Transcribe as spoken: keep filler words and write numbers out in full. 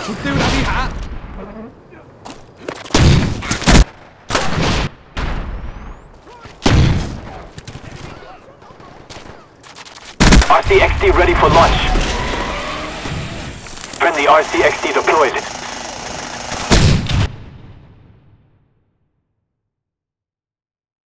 目標有啲下。 R C X D ready for launch. Friendly R C X D deployed.